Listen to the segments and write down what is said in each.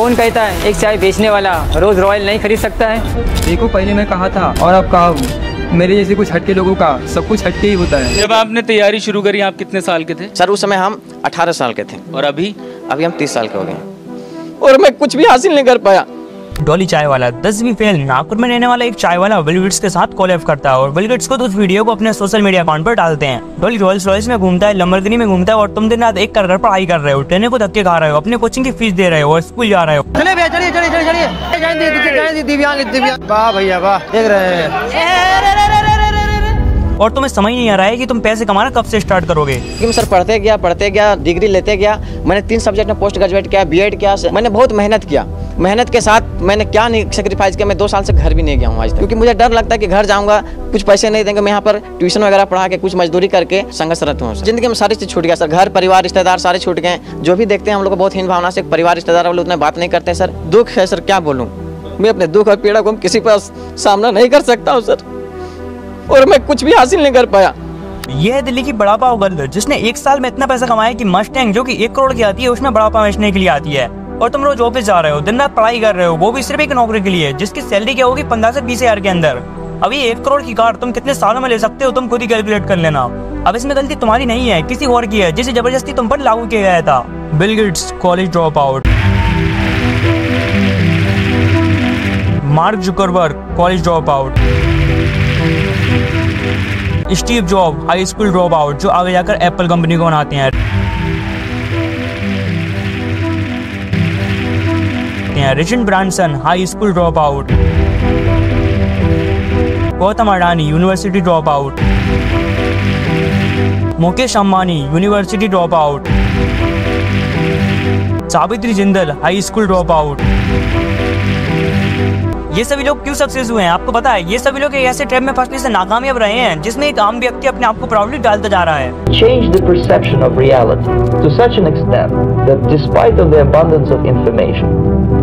कौन कहता है एक चाय बेचने वाला रोज रॉयल नहीं खरीद सकता है? देखो पहले मैं कहा था और अब कहा, मेरे जैसे कुछ हटके लोगों का सब कुछ हटके ही होता है। जब आपने तैयारी शुरू करी आप कितने साल के थे? सर उस समय हम 18 साल के थे। और अभी हम 30 साल के हो गए और मैं कुछ भी हासिल नहीं कर पाया। डॉली चाय वाला 10वीं फेल नागपुर में रहने वाला एक चाय वाला बिल गेट्स के साथ कोलैब करता है और बिल गेट्स को उस वीडियो को अपने सोशल मीडिया अकाउंट पर डालते हैं। डॉली रॉयल्स रॉयल्स में घूमता है, लंबरगिनी में घूमता है और तुम दिन रात एक कर पढ़ाई कर रहे हो, ट्रेने को धक्के खा रहे हो, अपने कोचिंग की फीस दे रहे हो और स्कूल जा रहे हो। वाह भैया वाह, देख रहे हैं और तुम्हें समझ नहीं आ रहा है कि तुम पैसे कमाना कब से स्टार्ट करोगे। कि सर पढ़ते गया डिग्री लेते गया। मैंने 3 सब्जेक्ट में पोस्ट ग्रेजुएट किया, बीएड किया। मैंने बहुत मेहनत किया। मेहनत के साथ मैंने क्या नहीं सेक्रीफाइस किया। मैं 2 साल से घर भी नहीं गया हूँ आज तक, क्योंकि मुझे डर लगता है कि घर जाऊँगा कुछ पैसे नहीं देंगे। मैं यहाँ पर ट्यूशन वगैरह पढ़ा के कुछ मजदूरी करके संघर्षरत हूँ। जिंदगी में सारी चीज़ छूट गया सर। घर परिवार रिश्तेदार सारे छूट गए। जो भी देखते हैं हम लोग को बहुत हीन भावना से, परिवार रिश्तेदार वाले उतना बात नहीं करते सर। दुख है सर, क्या बोलूँ। मैं अपने दुख और पीड़ा को हम किसी पास सामना नहीं कर सकता हूँ सर, और मैं कुछ भी हासिल नहीं कर पाया। ये है दिल्ली की बड़ा पाव गर्ल जिसने 1 साल में इतना पैसा कमाया कि मस्टैंग जो कि 1 करोड़ की आती है उसमें बड़ा पाव बेचने के लिए आती है। और तुम रोज ऑफिस जा रहे हो, दिन रात पढ़ाई कर रहे हो, वो भी सिर्फ एक नौकरी के लिए जिसकी सैलरी क्या होगी 15 से 20 हजार के अंदर। अभी 1 करोड़ की कार तुम कितने सालों में ले सकते हो, तुम खुद ही कैलकुलेट कर लेना। अब इसमें गलती तुम्हारी नहीं है, किसी और की है जिसे जबरदस्ती तुम पर लागू किया गया था। Bill Gates college drop out, Mark Zuckerberg college drop out, Steve Job high school drop out जो आगे जाकर एप्पल कंपनी को बनाते हैं। Richard Branson high school drop out, Gautam Adani university drop out, Mukesh Ambani university drop out, Savitri Jindal high school drop out. ये सभी लोग क्यों सक्सेस हुए हैं आपको पता है? ये सभी लोग एक ऐसे ट्रैप में फंसने से नाकामयाब रहे हैं जिसमें एक आम व्यक्ति अपने आप को प्राउडली डालता जा रहा है। Change the perception of reality to such an extent that despite of the abundance of information,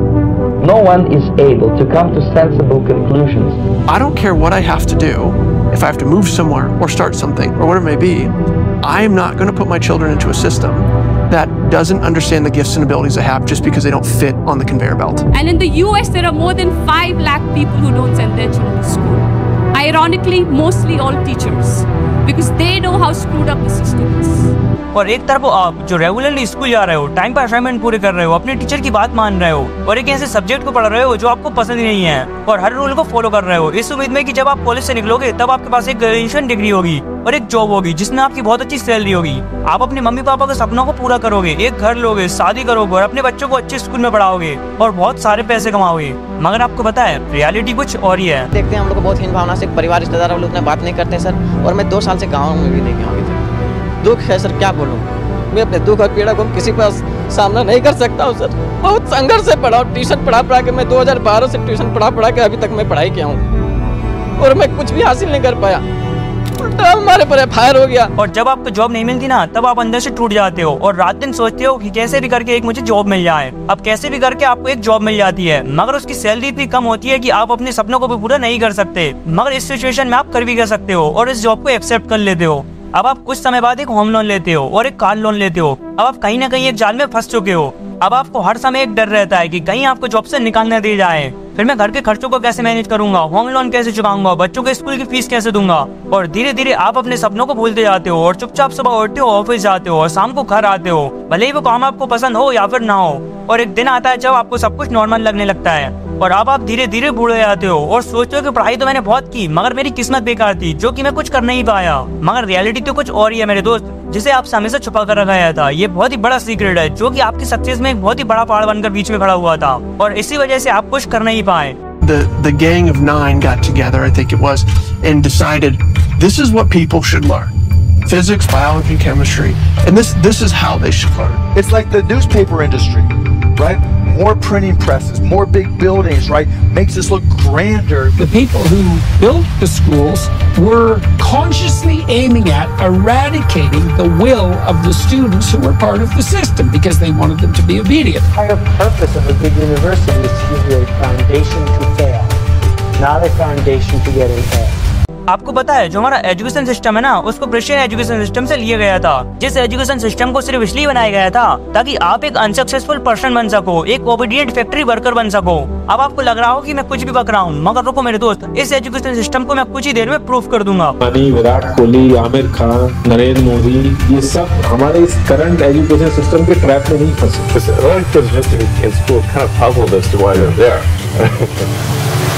no one is able to come to sensible conclusions. I don't care what I have to do. If I have to move somewhere or start something or whatever it may be, I am not going to put my children into a system that doesn't understand the gifts and abilities they have just because they don't fit on the conveyor belt. And in the US, there are more than 5 lakh people who don't send their children to school. Ironically, mostly all teachers, because they know how screwed up the system is. और एक तरफ आप जो regularly school जा रहे हो, time पर assignment पूरे कर रहे हो, अपने टीचर की बात मान रहे हो और एक ऐसे सब्जेक्ट को पढ़ रहे हो जो आपको पसंद नहीं है और हर रूल को फॉलो कर रहे हो इस उम्मीद में कि जब आप कॉलेज से निकलोगे तब आपके पास एक ग्रेजुएशन डिग्री होगी और एक जॉब होगी जिसमें आपकी बहुत अच्छी सैलरी होगी। आप अपने मम्मी पापा के सपनों को पूरा करोगे, एक घर लोगे, शादी करोगे और अपने बच्चों को अच्छे स्कूल में पढ़ाओगे और बहुत सारे पैसे कमाओगे। मगर आपको पता है रियलिटी कुछ और ही है। देखते हैं हम लोग को बहुत हीन भावना से, परिवार रिश्तेदार वाले उतना बात नहीं करते सर, और मैं 2 साल से गाँव में भी नहीं गया हूँ। दुख है सर, क्या बोलूँ। मैं अपने दुख और पीड़ा को किसी पास सामना नहीं कर सकता हूँ सर। बहुत संघर्ष से पढ़ा, ट्यूशन पढ़ा के मैं 2012 से ट्यूशन पढ़ा के अभी तक मैं पढ़ाई किया हूँ और मैं कुछ भी हासिल नहीं कर पाया। उल्टा हमारे पर फायर हो गया। और जब आपको जॉब नहीं मिलती ना तब आप अंदर से टूट जाते हो और रात दिन सोचते हो कि कैसे भी करके एक मुझे जॉब मिल जाए। अब कैसे भी करके आपको एक जॉब मिल जाती है मगर उसकी सैलरी इतनी कम होती है कि आप अपने सपनों को भी पूरा नहीं कर सकते। मगर इस सिचुएशन में आप कर भी कर सकते हो और इस जॉब को एक्सेप्ट कर लेते हो। अब आप कुछ समय बाद एक होम लोन लेते हो और एक कार लोन लेते हो। अब आप कहीं ना कहीं एक जाल में फंस चुके हो। अब आपको हर समय एक डर रहता है कि कहीं आपको जॉब से निकालने दिया जाए, फिर मैं घर के खर्चों को कैसे मैनेज करूंगा, होम लोन कैसे चुकाऊंगा, बच्चों के स्कूल की फीस कैसे दूंगा। और धीरे धीरे आप अपने सपनों को भूलते जाते हो और चुपचाप सुबह उठते हो, ऑफिस जाते हो और शाम को घर आते हो, भले ही वो काम आपको पसंद हो या फिर ना हो। और एक दिन आता है जब आपको सब कुछ नॉर्मल लगने लगता है और अब आप धीरे धीरे बूढ़े जाते हो और सोचते हो कि पढ़ाई तो मैंने बहुत की मगर मेरी किस्मत बेकार थी जो कि मैं कुछ कर नहीं पाया। मगर रियलिटी तो कुछ और ही है मेरे दोस्त, जिसे आप हमेशा छुपा कर रखा गया था। ये बहुत ही बड़ा सीक्रेट है जो कि आपकी सक्सेस में एक बहुत ही बड़ा पहाड़ बनकर बीच में खड़ा हुआ था और इसी वजह से आप कुछ कर नहीं पाए। The gang of 9 got together, I think it was, and decided this is what people should learn. Physics, biology, chemistry, and this is how they should learn. It's like the newspaper industry, right? More printing presses, more big buildings, right? Makes us look grander. The people who built the schools were consciously aiming at eradicating the will of the students who were part of the system because they wanted them to be obedient. The entire purpose of a big university is to give you a foundation to fail, not a foundation to get an A. आपको पता है जो हमारा education system है ना, उसको Persian education system से लिया गया था, जिस एजुकेशन सिस्टम को सिर्फ इसलिए बनाया गया था ताकि आप एक अनसक्सेसफुल पर्सन बन सको, एक ओबीडिएंट फैक्ट्री वर्कर बन सको। अब आपको लग रहा हो कि मैं कुछ भी बक रहा हूँ, मगर रुको मेरे दोस्त, इस एजुकेशन सिस्टम को मैं कुछ ही देर में प्रूफ कर दूंगा। विराट कोहली, आमिर खान, नरेंद्र मोदी, ये सब हमारे इस करंट एजुकेशन सिस्टम के ट्रैप में नहीं फंसे।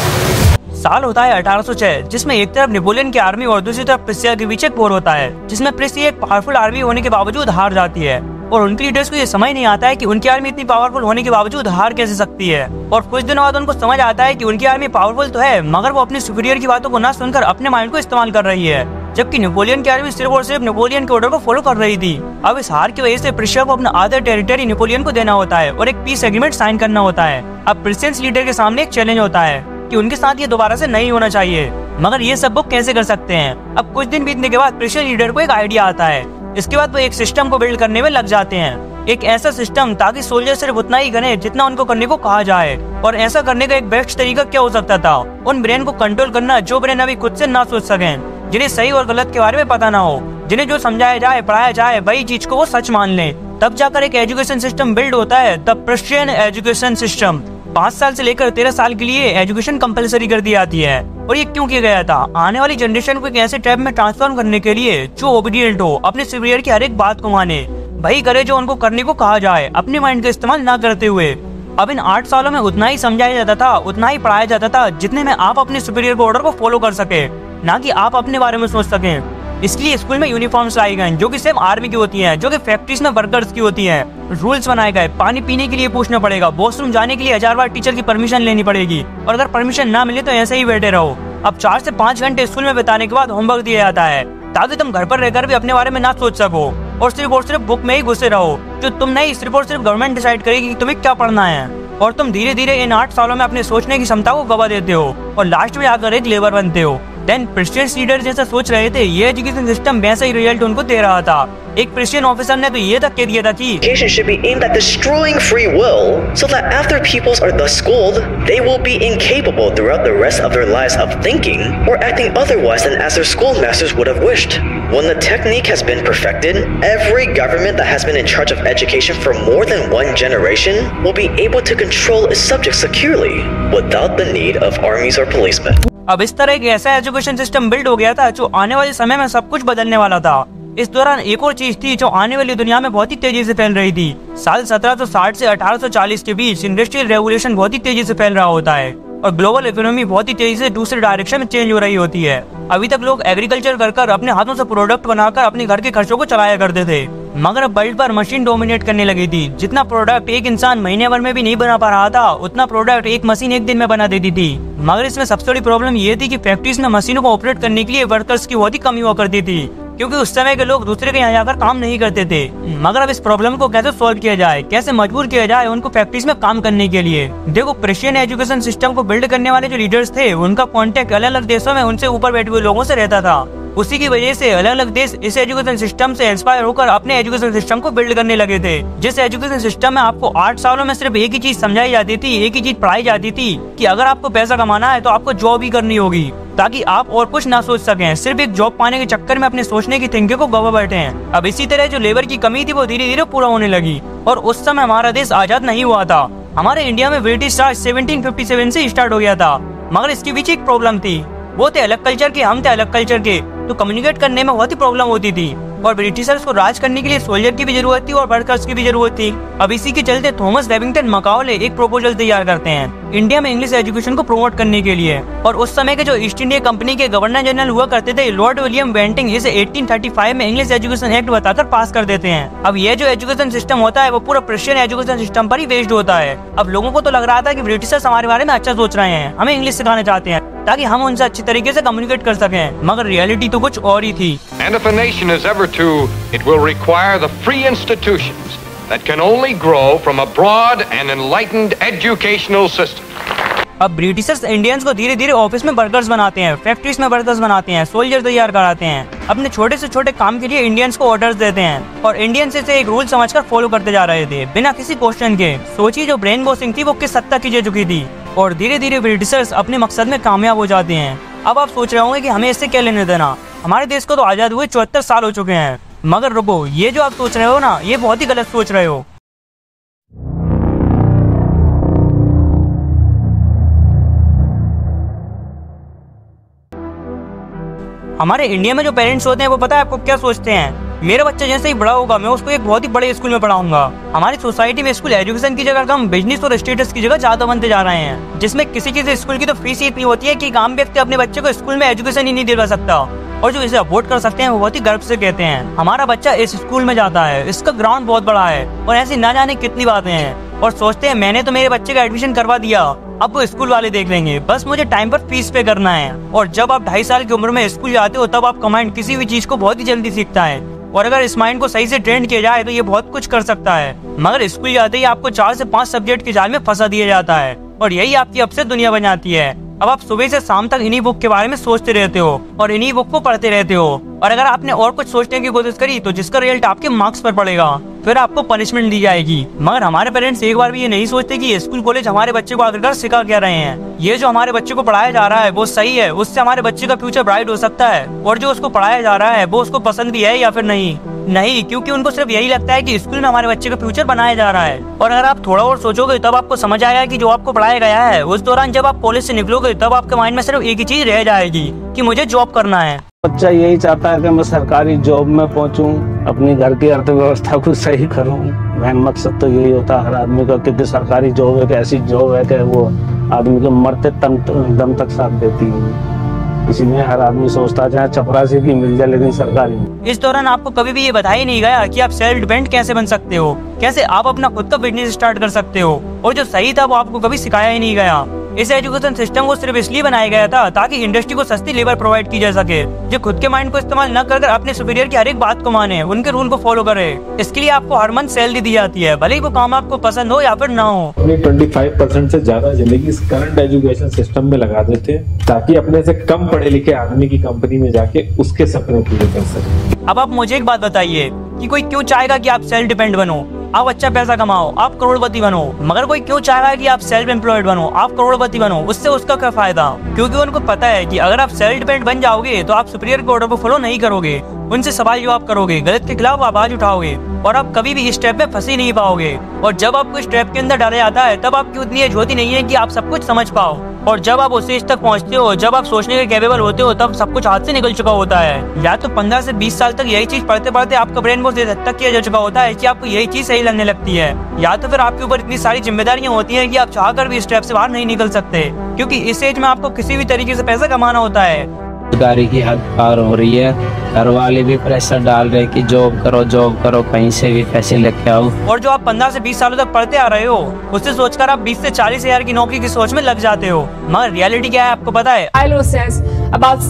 साल होता है 1806, जिसमें एक तरफ नेपोलियन की आर्मी और दूसरी तरफ प्रिसिया के बीच एक वॉर होता है, जिसमें प्रिसिया एक पावरफुल आर्मी होने के बावजूद हार जाती है और उनके लीडर्स को ये समझ नहीं आता है कि उनकी आर्मी इतनी पावरफुल होने के बावजूद हार कैसे सकती है। और कुछ दिनों बाद उनको समझ आता है कि उनकी आर्मी पावरफुल तो है, मगर वो अपने सुपीरियर की बातों को ना सुनकर अपने माइंड को इस्तेमाल कर रही है, जबकि नेपोलियन की आर्मी सिर्फ और सिर्फ नेपोलियन के ऑर्डर को फॉलो कर रही थी। अब इस हार की वजह से प्रिसिया को अपना आधा टेरिटरी नेपोलियन को देना होता है और एक पीस एग्रीमेंट साइन करना होता है। अब प्रिसियंस लीडर के सामने एक चैलेंज होता है कि उनके साथ ये दोबारा से नहीं होना चाहिए, मगर ये सब वो कैसे कर सकते हैं। अब कुछ दिन बीतने के बाद प्रिसियन लीडर को एक आइडिया आता है। इसके बाद वो एक सिस्टम को बिल्ड करने में लग जाते हैं, एक ऐसा सिस्टम ताकि सोल्जर सिर्फ उतना ही करें जितना उनको करने को कहा जाए। और ऐसा करने का एक बेस्ट तरीका क्या हो सकता था? उन ब्रेन को कंट्रोल करना जो ब्रेन अभी खुद से ना सोच सकें, जिन्हें सही और गलत के बारे में पता ना हो, जिन्हें जो समझाया जाए पढ़ाया जाए वही चीज को वो सच मान ले। तब जाकर एक एजुकेशन सिस्टम बिल्ड होता है, द प्रिसियन एजुकेशन सिस्टम। 5 साल से लेकर 13 साल के लिए एजुकेशन कंपलसरी कर दी जाती है। और ये क्यों किया गया था? आने वाली जनरेशन को एक ऐसे टाइप में ट्रांसफॉर्म करने के लिए जो ओबीडिएंट हो, अपने सुपीरियर की हर एक बात को माने, वही करे जो उनको करने को कहा जाए, अपने माइंड का इस्तेमाल ना करते हुए। अब इन 8 सालों में उतना ही समझाया जाता था, उतना ही पढ़ाया जाता था जितने में आप अपने सुपीरियर के ऑर्डर को फॉलो कर सके, ना कि आप अपने बारे में सोच सकें। इसलिए स्कूल में यूनिफॉर्म्स लाई गए जो कि सिर्फ आर्मी की होती हैं, जो कि फैक्ट्रीज में वर्कर्स की होती हैं। रूल्स बनाए गए, पानी पीने के लिए पूछना पड़ेगा, वॉशरूम जाने के लिए 1000 बार टीचर की परमिशन लेनी पड़ेगी, और अगर परमिशन ना मिले तो ऐसे ही बैठे रहो। अब 4 से 5 घंटे स्कूल में बिताने के बाद होमवर्क दिया जाता है ताकि तुम घर पर रहकर भी अपने बारे में ना सोच सको और सिर्फ बुक में ही घुसे रहो, जो तुम नहीं सिर्फ और सिर्फ गवर्नमेंट डिसाइड करेगी कि तुम्हें क्या पढ़ना है। और तुम धीरे धीरे इन 8 सालों में अपने सोचने की क्षमता को गवा देते हो और लास्ट में आकर एक लेबर बनते हो। देन प्रिसियन लीडर जैसा सोच रहे थे, ये एजुकेशन सिस्टम वैसा ही रिजल्ट उनको दे रहा था। एक प्रिसियन ऑफिसर ने तो ये तक कह दिया था कि education should be aimed at destroying free will so that after peoples are thus schooled, they will be incapable throughout the rest of their lives of thinking or acting otherwise than as their schoolmasters would have wished. When the technique has been perfected, every government that has been in charge of education for more than one generation will be able to control its subjects securely without the need of armies or policemen. अब इस तरह एक ऐसा education system build हो गया था जो आने वाले समय में सब कुछ बदलने वाला था। इस दौरान एक और चीज थी जो आने वाली दुनिया में बहुत ही तेजी से फैल रही थी। साल 1760 से 1840 के बीच इंडस्ट्रियल रेवोल्यूशन बहुत ही तेजी से फैल रहा होता है और ग्लोबल इकोनॉमी बहुत ही तेजी से दूसरे डायरेक्शन में चेंज हो रही होती है। अभी तक लोग एग्रीकल्चर कर अपने हाथों से प्रोडक्ट बनाकर अपने घर के खर्चों को चलाया करते थे, मगर अब वर्ल्ड पर मशीन डोमिनेट करने लगी थी। जितना प्रोडक्ट एक इंसान महीने भर में भी नहीं बना पा रहा था, उतना प्रोडक्ट एक मशीन एक दिन में बना देती थी। मगर इसमें सबसे बड़ी प्रॉब्लम ये थी कि फैक्ट्रीज में मशीनों को ऑपरेट करने के लिए वर्कर्स की बहुत ही कमी हुआ करती थी, क्योंकि उस समय के लोग दूसरे के यहाँ जाकर काम नहीं करते थे। मगर अब इस प्रॉब्लम को कैसे सॉल्व किया जाए, कैसे मजबूर किया जाए उनको फैक्ट्रीज में काम करने के लिए। देखो, प्रिसियन एजुकेशन सिस्टम को बिल्ड करने वाले जो लीडर्स थे, उनका कॉन्टेक्ट अलग अलग देशों में उनसे ऊपर बैठे हुए लोगों से रहता था। उसी की वजह से अलग अलग देश इस एजुकेशन सिस्टम से इंस्पायर होकर अपने एजुकेशन सिस्टम को बिल्ड करने लगे थे। जिस एजुकेशन सिस्टम में आपको 8 सालों में सिर्फ एक ही चीज समझाई जाती थी, एक ही चीज पढ़ाई जाती थी कि अगर आपको पैसा कमाना है तो आपको जॉब ही करनी होगी, ताकि आप और कुछ ना सोच सकें, सिर्फ एक जॉब पाने के चक्कर में अपने सोचने की थिंकिंग को गवा बैठे हैं। अब इसी तरह जो लेबर की कमी थी वो धीरे धीरे पूरा होने लगी और उस समय हमारा देश आजाद नहीं हुआ था। हमारे इंडिया में ब्रिटिश राज 1757 से स्टार्ट हो गया था, मगर इसके पीछे एक प्रॉब्लम थी। वो थे अलग कल्चर के, हम थे अलग कल्चर के, तो कम्युनिकेट करने में बहुत ही प्रॉब्लम होती थी और ब्रिटिशर्स को राज करने के लिए सोल्जर की भी जरूरत थी और वर्कर्स की भी जरूरत थी। अब इसी के चलते थॉमस वेबिंगटन मकाओले एक प्रपोजल तैयार करते हैं इंडिया में इंग्लिश एजुकेशन को प्रमोट करने के लिए। और उस समय के जो ईस्ट इंडिया कंपनी के गवर्नर जनरल हुआ करते थे, लॉर्ड विलियम बेंटिंग, इसे 1835 में इंग्लिश एजुकेशन एक्ट बताकर पास कर देते हैं। अब ये जो एजुकेशन सिस्टम होता है वो पूरा प्रिसियन एजुकेशन सिस्टम पर ही बेस्ड होता है। अब लोगों को तो लग रहा था कि ब्रिटिशर्स हमारे बारे में अच्छा सोच रहे हैं, हमें इंग्लिश सिखाना चाहते हैं ताकि हम उनसे अच्छी तरीके से कम्युनिकेट कर सकें, मगर रियलिटी तो कुछ और ही थी। And if a nation is ever to, it will require the free institutions that can only grow from a broad and enlightened educational system. अब ब्रिटिशर्स इंडियंस को धीरे धीरे ऑफिस में वर्कर्स बनाते हैं, फैक्ट्रीज में वर्कर्स बनाते हैं, सोल्जर तैयार कराते हैं, अपने छोटे से छोटे काम के लिए इंडियंस को ऑर्डर्स देते हैं और इंडियंस इसे एक रूल समझकर फॉलो करते जा रहे थे बिना किसी क्वेश्चन के। सोचिए जो ब्रेन वॉशिंग थी वो किस हद तक की जा चुकी थी और धीरे धीरे ब्रिटिशर्स अपने मकसद में कामयाब हो जाते हैं अब आप सोच रहे होंगे कि हमें इससे क्या लेने देना, हमारे देश को तो आजाद हुए 74 साल हो चुके हैं। मगर रुको, ये जो आप सोच रहे हो ना, ये बहुत ही गलत सोच रहे हो। हमारे इंडिया में जो पेरेंट्स होते हैं वो पता है आपको क्या सोचते हैं, मेरा बच्चा जैसे ही बड़ा होगा मैं उसको एक बहुत ही बड़े स्कूल में पढ़ाऊंगा। हमारी सोसाइटी में स्कूल एजुकेशन की जगह हम बिजनेस और स्टेटस की जगह ज्यादा बनते जा रहे हैं, जिसमें किसी स्कूल की तो फीस इतनी होती है कि आम व्यक्ति अपने बच्चे को स्कूल में एजुकेशन ही नहीं दिलवा सकता, और जो इसे अफोर्ड कर सकते हैं वो बहुत ही गर्व से कहते हैं हमारा बच्चा इस स्कूल में जाता है, इसका ग्राउंड बहुत बड़ा है, और ऐसी ना जाने कितनी बातें हैं, और सोचते हैं मैंने तो मेरे बच्चे का एडमिशन करवा दिया, अब वो स्कूल वाले देख लेंगे, बस मुझे टाइम पर फीस पे करना है। और जब आप 2.5 साल की उम्र में स्कूल जाते हो तब आपका माइंड किसी भी चीज को बहुत ही जल्दी सीखता है, और अगर इस माइंड को सही से ट्रेन किया जाए तो ये बहुत कुछ कर सकता है। मगर स्कूल जाते ही आपको 4 से 5 सब्जेक्ट के जाल में फंसा दिया जाता है, और यही आपकी अब से दुनिया बन जाती है। अब आप सुबह से शाम तक इन्हीं बुक के बारे में सोचते रहते हो और इन्हीं बुक को पढ़ते रहते हो, और अगर आपने और कुछ सोचने की कोशिश करी तो जिसका रिजल्ट आपके मार्क्स पर पड़ेगा, फिर आपको पनिशमेंट दी जाएगी। मगर हमारे पेरेंट्स एक बार भी ये नहीं सोचते कि स्कूल कॉलेज हमारे बच्चे को आखिरकार सिखा क्या रहे हैं, ये जो हमारे बच्चे को पढ़ाया जा रहा है वो सही है, उससे हमारे बच्चे का फ्यूचर ब्राइट हो सकता है, और जो उसको पढ़ाया जा रहा है वो उसको पसंद भी है या फिर नहीं, क्योंकि उनको सिर्फ यही लगता है कि स्कूल में हमारे बच्चे का फ्यूचर बनाया जा रहा है। और अगर आप थोड़ा और सोचोगे तब आपको समझ आएगा कि जो आपको पढ़ाया गया है, उस दौरान जब आप कॉलेज से निकलोगे तब आपके माइंड में सिर्फ एक ही चीज रह जाएगी कि मुझे जॉब करना है। बच्चा यही चाहता है कि मैं सरकारी जॉब में पहुंचूं, अपनी घर की अर्थव्यवस्था को सही करूं। मेन मकसद तो यही होता है हर आदमी का, क्योंकि सरकारी जॉब एक ऐसी जॉब है कि वो आदमी को मरते दम तक साथ देती है, इसलिए हर आदमी सोचता है चाहे चपरासी की मिल जाए लेकिन सरकारी। इस दौरान आपको कभी भी ये बताया नहीं गया कि आप सेल्फ डिपेंड कैसे बन सकते हो, कैसे आप अपना खुद का बिजनेस स्टार्ट कर सकते हो, और जो सही था वो आपको कभी सिखाया ही नहीं गया। इस एजुकेशन सिस्टम को सिर्फ इसलिए बनाया गया था ताकि इंडस्ट्री को सस्ती लेबर प्रोवाइड की जा सके, जो खुद के माइंड को इस्तेमाल न कर अपने सुपीरियर की हर एक बात को माने, उनके रूल को फॉलो करे। इसके लिए आपको हर मंथ सैलरी दी जाती है, भले ही वो काम आपको पसंद हो या फिर ना हो। अपनी 25% से ज्यादा जिंदगी इस करंट एजुकेशन सिस्टम में लगा देते हैं ताकि अपने से कम पढ़े लिखे आदमी की कंपनी में जाके उसके सपने पूरे कर सके। अब आप मुझे एक बात बताइए कि कोई क्यों चाहेगा कि आप सेल्फ डिपेंड बनो, आप अच्छा पैसा कमाओ, आप करोड़पति बनो, मगर कोई क्यों चाहेगा कि आप सेल्फ एम्प्लॉयड बनो, आप करोड़पति बनो, उससे उसका क्या फायदा? क्योंकि उनको पता है कि अगर आप सेल्फ डिपेंड बन जाओगे तो आप सुपीरियर के ऑर्डर को फॉलो नहीं करोगे, उनसे सवाल जवाब करोगे, गलत के खिलाफ आवाज उठाओगे, और आप कभी भी इस स्टेप में फंस ही नहीं पाओगे। और जब आपको इस स्टेप के अंदर डाला जाता है तब आपकी उतनी एज होती नहीं है कि आप सब कुछ समझ पाओ, और जब आप उस स्टेज तक पहुंचते हो, जब आप सोचने के कैपेबल होते हो, तब सब कुछ हाथ से निकल चुका होता है। या तो 15 से 20 साल तक यही चीज पढ़ते पढ़ते आपका ब्रेन वॉश तक किया जा चुका होता है कि आपको यही चीज सही लगने लगती है, या तो फिर आपके ऊपर इतनी सारी जिम्मेदारियां होती हैं कि आप चाहकर भी इस स्टेप से बाहर नहीं निकल सकते, क्योंकि इस एज में आपको किसी भी तरीके से पैसा कमाना होता है। बेरोजगारी की हद पार हो रही है, घर वाले भी प्रेशर डाल रहे कि जॉब करो, कहीं से भी पैसे लेके आओ। और जो आप 15 से 20 सालों तक पढ़ते आ रहे हो, उससे सोचकर आप 20 से 40 हजार की नौकरी की सोच में लग जाते हो, मगर रियलिटी क्या है आपको पता है? ILO says about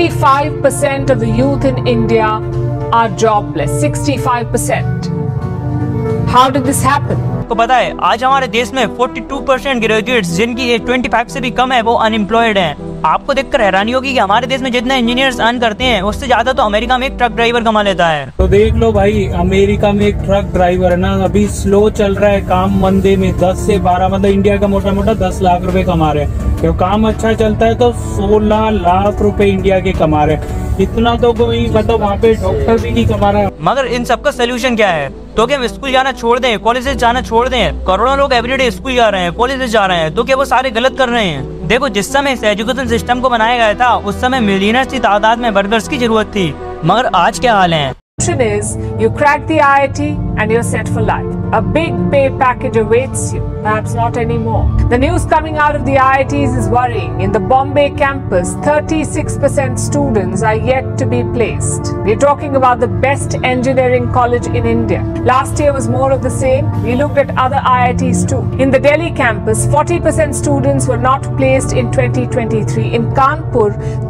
65% of the youth in India are jobless. 65%. How did this happen? आपको पता है आज हमारे देश में 42% ग्रेजुएट्स जिनकी एज 25 से भी कम है वो अनएम्प्लॉयड हैं। आपको देखकर हैरानी होगी कि हमारे देश में जितने इंजीनियर्स अर्न करते हैं उससे ज्यादा तो अमेरिका में एक ट्रक ड्राइवर कमा लेता है। तो देख लो भाई, अमेरिका में एक ट्रक ड्राइवर है ना, अभी स्लो चल रहा है काम, मंदे में 10 से 12 मतलब इंडिया का मोटा मोटा 10 लाख रुपए कमा रहे हैं। तो काम अच्छा चलता है तो 16 लाख रुपए इंडिया के कमा रहे हैं। इतना तो कोई मतलब वहाँ पे डॉक्टर भी नहीं कमा रहा। मगर इन सबका सोल्यूशन क्या है? तो क्या हम स्कूल जाना छोड़ दें, कॉलेजेस जाना छोड़ दें? करोड़ों लोग एवरीडे स्कूल जा रहे हैं, कॉलेजेस जा रहे हैं, तो क्या वो सारे गलत कर रहे हैं? देखो, जिस समय इस एजुकेशन सिस्टम को बनाया गया था उस समय मिलियनर्स की तादाद में वर्कर्स की जरूरत थी, मगर आज क्या हाल है? Is you crack the IIT and you're set for life. A big pay package awaits you. Perhaps not anymore. The news coming out of the IITs is worrying. In the Bombay campus, 36% students are yet to be placed. We're talking about the best engineering college in India. Last year was more of the same. We looked at other IITs too. In the Delhi campus, 40% students were not placed in 2023. In Kanpur,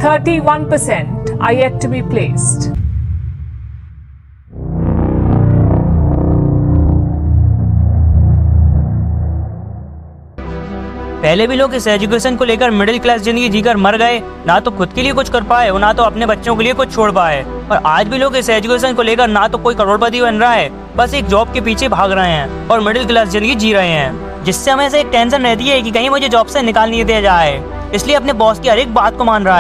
31% are yet to be placed. पहले भी लोग इस education को लेकर middle class जिंदगी जीकर मर गए, ना तो खुद के लिए कुछ कर पाए और ना तो अपने बच्चों के लिए कुछ छोड़ पाए। और आज भी लोग इस एजुकेशन को लेकर ना तो कोई करोड़पति बन रहा है, बस एक जॉब के पीछे भाग रहे हैं और मिडिल क्लास जिंदगी जी रहे हैं, जिससे हमें से एक टेंशन रहती है कि कहीं मुझे जॉब से निकाल नहीं दिया जाए, इसलिए अपने बॉस की हर एक बात को मान रहा है।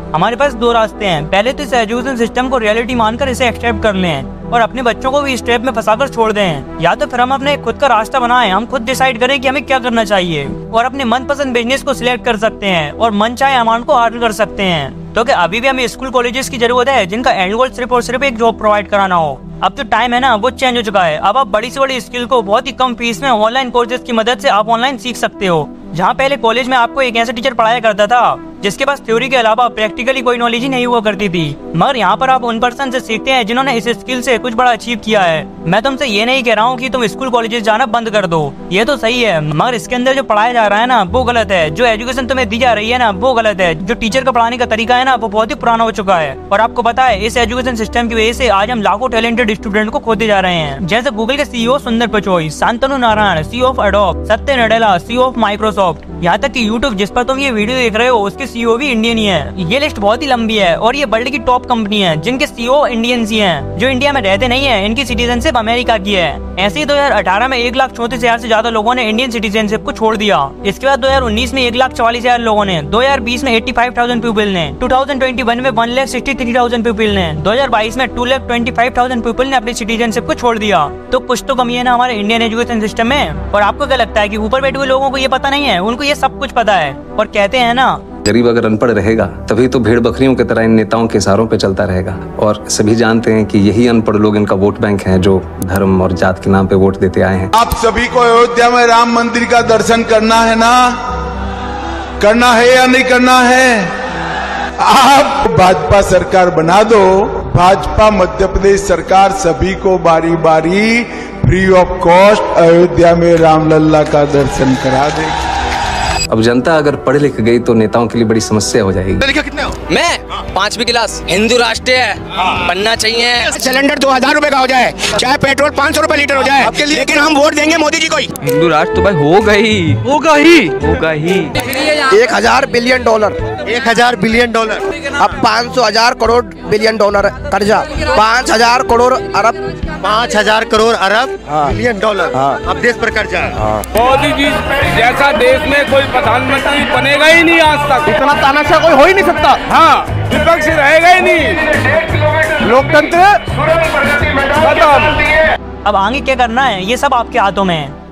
हमारे पास दो रास्ते हैं। पहले तो इस एजुकेशन सिस्टम को रियलिटी मानकर इसे एक्सेप्ट कर लें और अपने बच्चों को भी इस ट्रैप में फंसाकर छोड़ दें, या तो फिर हम अपने खुद का रास्ता बनाएं, हम खुद डिसाइड करें कि हमें क्या करना चाहिए और अपने मनपसंद बिजनेस को सिलेक्ट कर सकते हैं और मन चाहे अमाउंट को ऑर्डर कर सकते हैं। तो क्या अभी भी हमें स्कूल कॉलेजेस की जरूरत है जिनका एंड गोल सिर्फ और सिर्फ एक जॉब प्रोवाइड कराना हो? अब जो टाइम है ना वो चेंज हो चुका है। अब आप बड़ी से बड़ी स्किल को बहुत ही कम फीस में ऑनलाइन कोर्सेज की मदद से आप ऑनलाइन सीख सकते हो। जहाँ पहले कॉलेज में आपको एक ऐसा टीचर पढ़ाया करता था जिसके पास थ्योरी के अलावा प्रैक्टिकली कोई नॉलेज ही नहीं हुआ करती थी, मगर यहाँ पर आप उन पर्सन से सीखते हैं जिन्होंने इस स्किल से कुछ बड़ा अचीव किया है। मैं तुमसे ये नहीं कह रहा हूँ कि तुम स्कूल कॉलेजेस जाना बंद कर दो, ये तो सही है, मगर इसके अंदर जो पढ़ाया जा रहा है ना वो गलत है। जो एजुकेशन तुम्हें दी जा रही है ना वो गलत है। जो टीचर का पढ़ाने का तरीका है ना वो बहुत ही पुराना हो चुका है। और आपको पता है इस एजुकेशन सिस्टम की वजह से आज हम लाखों टैलेंटेड स्टूडेंट को खोते जा रहे हैं। जैसे गूगल के CEO Sundar Pichai, Shantanu Narayen CEO of Adobe, Satya Nadella CEO of Microsoft, यहाँ तक कि यूट्यूब जिस पर तुम ये वीडियो देख रहे हो उसके CEO भी इंडियन ही है। ये लिस्ट बहुत ही लंबी है और ये वर्ल्ड की टॉप कंपनी है जिनके CEO इंडियंस ही हैं। जो इंडिया में रहते नहीं है, इनकी सिटीजनशिप अमेरिका की है। ऐसे ही 2018 में 1,34,000 से ज्यादा लोगों ने इंडियन सिटीजनशिप को छोड़ दिया। इसके बाद 2019 में 1,44,000 लोगों ने, 2020 में 85,000 पीपल ने, 2021 में 1,63,000 पीपल ने, 2022 में 2,25,000 पीपल ने अपनी सिटीजनशिप को छोड़ दिया। तो कुछ तो कमी है ना हमारे इंडियन एजुकेशन सिस्टम में। और आपको क्या लगता है कि ऊपर बैठे हुए लोगों को ये पता नहीं है? उनको ये सब कुछ पता है। और कहते हैं ना, गरीब अगर अनपढ़ रहेगा तभी तो भेड़ बकरियों की तरह इन नेताओं के इशारों पे चलता रहेगा। और सभी जानते हैं कि यही अनपढ़ लोग इनका वोट बैंक है जो धर्म और जात के नाम पे वोट देते आए हैं। आप सभी को अयोध्या में राम मंदिर का दर्शन करना है ना? करना है या नहीं करना है? आप भाजपा सरकार बना दो। भाजपा मध्य प्रदेश सरकार सभी को बारी बारी फ्री ऑफ कॉस्ट अयोध्या में रामलल्ला का दर्शन करा देगी। अब जनता अगर पढ़ लिख गई तो नेताओं के लिए बड़ी समस्या हो जाएगी। कितने हो? मैं 5वीं क्लास। हिंदू राष्ट्र है, पढ़ना चाहिए। सिलेंडर 2000 रुपए का हो जाए, चाहे पेट्रोल 500 रुपए लीटर हो जाए, लेकिन हम वोट देंगे मोदी जी को ही। हिंदू राष्ट्र तो भाई होगा ही। 1,000 बिलियन डॉलर, 1,000 बिलियन डॉलर। अब 500,000 करोड़ बिलियन डॉलर कर्जा, 5,000 करोड़ अरब, 5,000 करोड़ अरब बिलियन डॉलर। अब देश पर कर्जा है। मोदी जी जैसा देश में कोई प्रधानमंत्री बनेगा ही नहीं आज तक। इतना तानाशाह कोई हो ही नहीं सकता। हाँ, विपक्ष रहेगा ही नहीं, लोकतंत्र खत्म। अब आगे क्या करना है ये सब आपके हाथों में है।